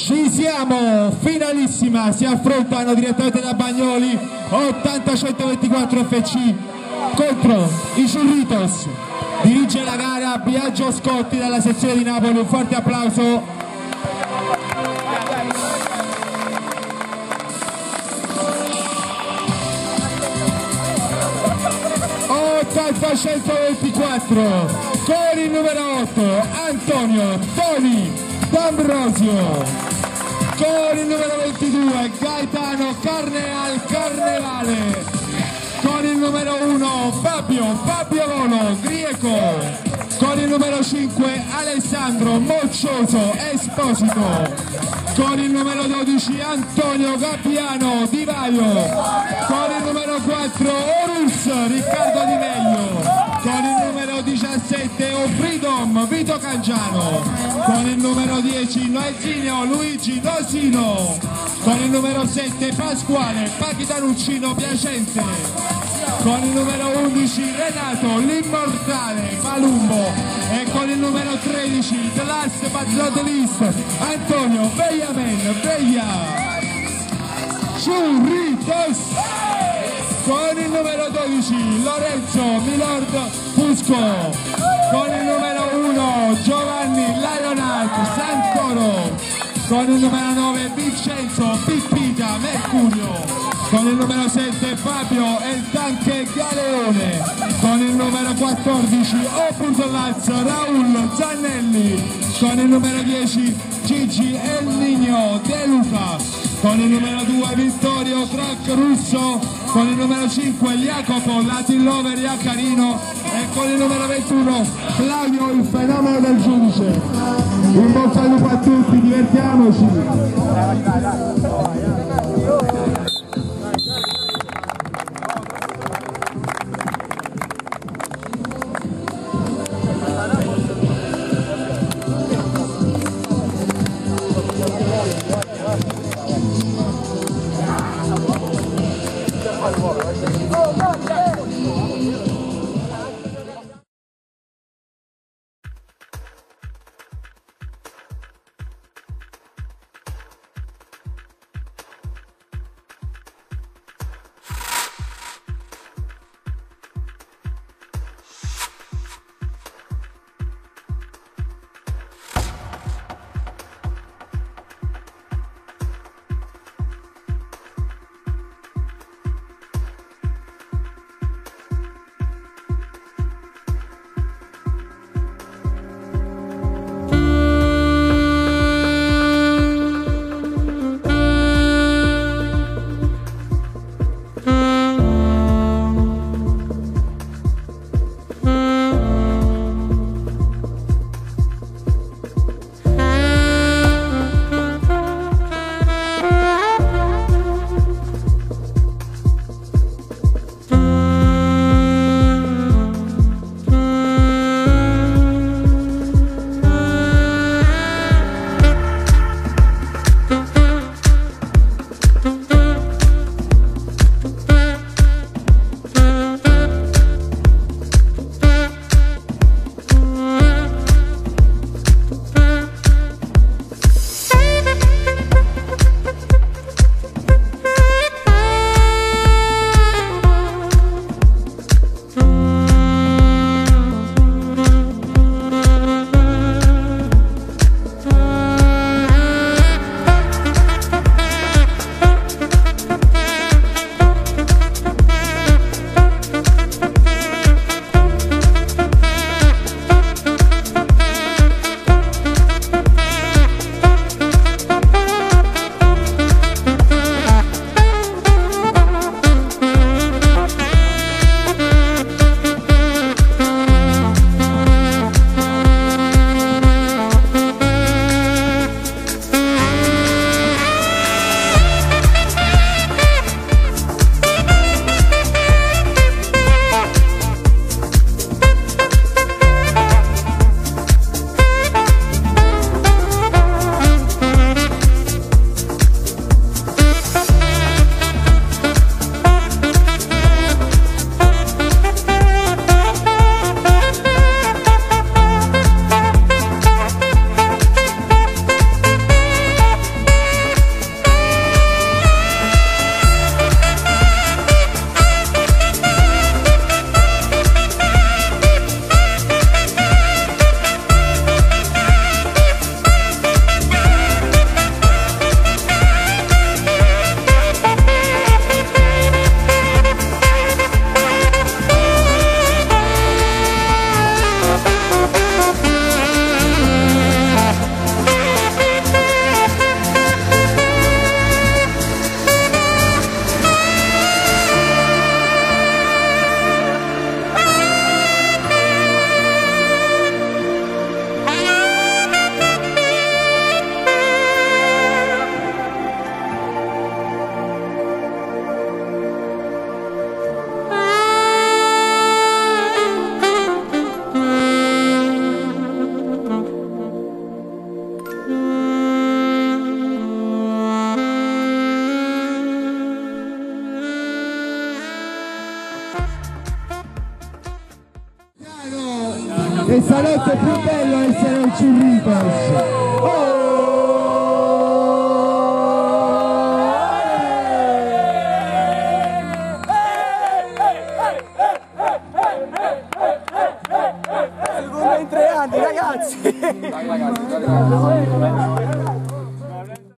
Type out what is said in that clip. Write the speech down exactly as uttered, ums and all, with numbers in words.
Ci siamo, finalissima, si affrontano direttamente da Bagnoli ottanta centoventiquattro F C contro i Churritos. Dirige la gara Biagio Scotti dalla sezione di Napoli, un forte applauso. ottanta centoventiquattro con il numero otto Antonio Toni D'Ambrosio, con il numero ventidue Gaetano Carneal Carnevale, con il numero uno Fabio Fabio Volo Grieco, con il numero cinque Alessandro Moccioso Esposito, con il numero dodici Antonio Gabbiano Di Vaio, con il numero quattro Orus Riccardo Di Meglio, con il numero diciassette O Freedom Vito Cangiano, con il numero dieci Noezinio Luigi Nosino, con il numero sette Pasquale Pachitanuccino Piacenza, con il numero undici Renato l'Immortale Palumbo e con il numero tredici The Last But Not Least Antonio Bellamen Veglia. Churritos, con il numero dodici Lorenzo Milord Fusco, con il numero uno Giovanni Lionart Santoro, con il numero nove Vincenzo Pippita Mercurio, con il numero sette Fabio El Tanque Galeone, con il numero quattordici Opus Raul Zannelli, con il numero dieci Gigi El Nino De Luca, con il numero due Vittorio Crack Russo, con il numero cinque Jacopo Latin Lover Iaccarino e con il numero ventuno Claudio il fenomeno del giudice. In bocca al lupo a tutti, divertiamoci! Questa notte è più bello essere un Churritos.